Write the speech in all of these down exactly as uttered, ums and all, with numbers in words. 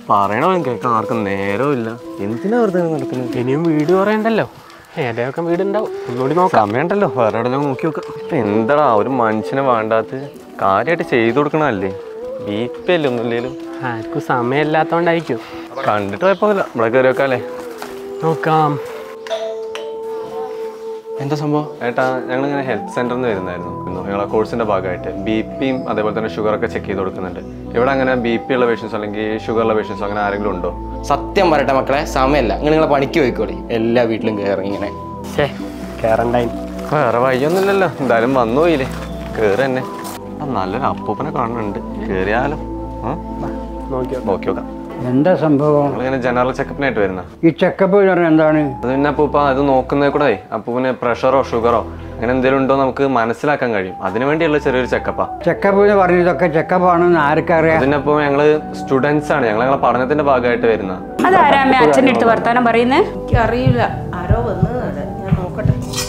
പറയണോ കേൾക്കാൻ ആർക്കും നേരമില്ല. എന്തിനാ വെറുതെ നടക്കുന്നത്? ഇനിയും വീട് പറയണ്ടല്ലോ, ഏതൊക്കെ വീടുണ്ടാവും. ഒന്നുകൂടി നോക്കാം. സമയമുണ്ടല്ലോ, വേറെ എവിടെയെങ്കിലും നോക്കി നോക്കാം. എന്താടാ ഒരു മനുഷ്യനെ വേണ്ടാത്ത കാര്യമായിട്ട് ചെയ്തു കൊടുക്കണല്ലേ? ബി പി അല്ലേ ഒന്നുമില്ലേലും. ആർക്കും സമയമില്ലാത്തോണ്ടായിരിക്കും. കണ്ടിട്ട് കുഴപ്പമില്ല, ഇവിടെ കയറി വെക്കാല്ലേ? നോക്കാം. എന്താ സംഭവം? ഏട്ടാ, ഞങ്ങളിങ്ങനെ ഹെൽത്ത് സെന്ററിൽ നിന്ന് വരുന്നായിരുന്നു. ഞങ്ങളെ കോഴ്സിന്റെ ഭാഗമായിട്ട് ബി പിയും അതേപോലെ തന്നെ ഷുഗറൊക്കെ ചെക്ക് ചെയ്ത് കൊടുക്കുന്നുണ്ട്. ഇവിടെ അങ്ങനെ ബി പി ഉള്ള പേഷ്യൻസ് അല്ലെങ്കിൽ ഷുഗറുള്ള പേഷ്യൻസ് അങ്ങനെ ആരെങ്കിലും ഉണ്ടോ? സത്യം പറയട്ടെ മക്കളെ, സമയമല്ല. നിങ്ങൾ നിങ്ങളെ പണിക്ക് പോയിക്കോളി. എല്ലാ വീട്ടിലും കയറി ഇങ്ങനെ. ശേ, കയറണ്ടായി. വേറെ വഴിയൊന്നുമില്ലല്ലോ, എന്തായാലും വന്നു പോയില്ലേ, കയറി തന്നെ. നല്ലൊരു അപ്പൂപ്പനെ കാണുന്നുണ്ട്, കയറിയാലോ? നോക്കി നോക്കി നോക്കാം. എന്താ സംഭവം? നമ്മളിങ്ങനെ ജനറൽ ചെക്കപ്പിനായിട്ട് വരുന്ന. ഈ ചെക്കപ്പ് എന്താണ്? അത് പിന്നെ അപ്പൂപ്പ അത് നോക്കുന്നത് കൂടെ അപ്പൂപ്പിന് പ്രഷറോ ഷുഗറോ അങ്ങനെ എന്തെങ്കിലും ഉണ്ടോ നമുക്ക് മനസ്സിലാക്കാൻ കഴിയും. അതിനു വേണ്ടിയുള്ള ചെറിയൊരു ചെക്കപ്പാ. ചെക്കപ്പ് എന്ന് പറഞ്ഞതൊക്കെ ചെക്കപ്പാണെന്ന് ആർക്കറിയാം? അതിനപ്പോ ഞങ്ങള് സ്റ്റുഡൻസ് ആണ്, ഞങ്ങൾ ഞങ്ങളെ പഠനത്തിന്റെ ഭാഗമായിട്ട് വരുന്ന. അതാരാമേ അച്ഛൻ്റെ അടുത്ത് വർത്താനം പറയുന്നേ? എനിക്ക് അറിയില്ല, ആരോ വന്ന് ഞാൻ നോക്കട്ടെ.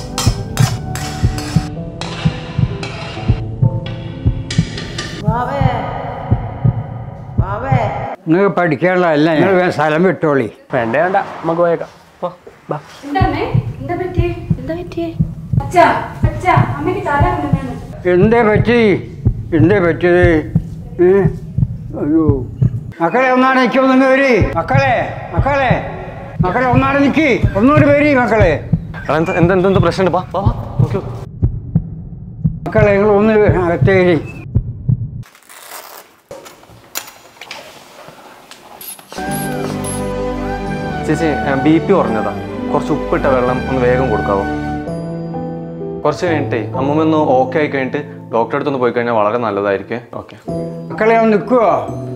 നിങ്ങൾക്ക് പഠിക്കാനുള്ളതല്ല, നിങ്ങൾ സ്ഥലം വിട്ടോളി. വേണ്ടേ വേണ്ട, നമുക്ക് പോയേക്കാം. എന്തേ പറ്റി? എന്തേ പറ്റിയത്? അയ്യോ മക്കളെ, ഒന്നാടെ നിൽക്കുമോ നിങ്ങൾ? വരി മക്കളെ, മക്കളെ, മക്കളെ ഒന്നാടെ നിൽക്കി, ഒന്നുകൂടി വരി മക്കളെ. എന്താ എന്താ എന്താ പ്രശ്നം? മക്കളെ നിങ്ങൾ ഒന്ന് അകത്തേരി. ചേച്ചി, ബി പി കുറഞ്ഞതാ, കുറച്ച് ഉപ്പിട്ട വെള്ളം ഒന്ന് വേഗം കൊടുക്കാവോ? കുറച്ച് കഴിഞ്ഞിട്ടേ അമ്മൂമ്മ ഒന്ന് ഓക്കെ ആയി കഴിഞ്ഞിട്ട് ഡോക്ടറെ അടുത്തൊന്ന് പോയി കഴിഞ്ഞാൽ വളരെ നല്ലതായിരിക്കും. ഓക്കെ മക്കളെ ഒന്ന് നിൽക്കുവോ?